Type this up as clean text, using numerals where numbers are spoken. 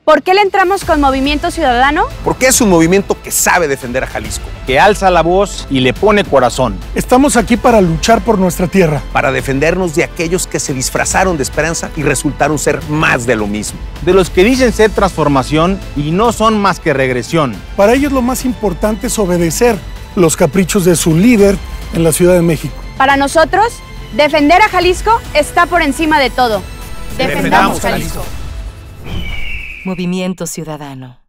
¿Por qué le entramos con Movimiento Ciudadano? Porque es un movimiento que sabe defender a Jalisco, que alza la voz y le pone corazón. Estamos aquí para luchar por nuestra tierra. para defendernos de aquellos que se disfrazaron de esperanza y resultaron ser más de lo mismo. De los que dicen ser transformación y no son más que regresión. Para ellos lo más importante es obedecer los caprichos de su líder en la Ciudad de México. Para nosotros, defender a Jalisco está por encima de todo. Defendamos Jalisco. Movimiento Ciudadano.